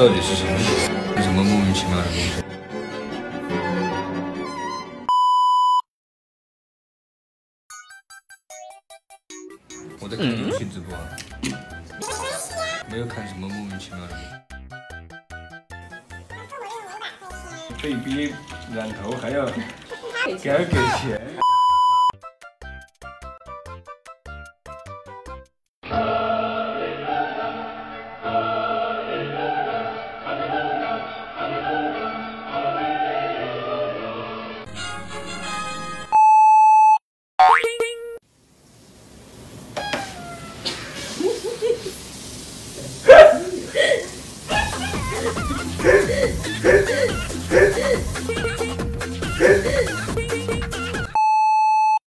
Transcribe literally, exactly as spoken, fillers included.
到底是什么意思？为什么莫名其妙的东西？我在看游戏直播，没有看什么莫名其妙的东西。 被逼染头还要给还给钱。 Hehehe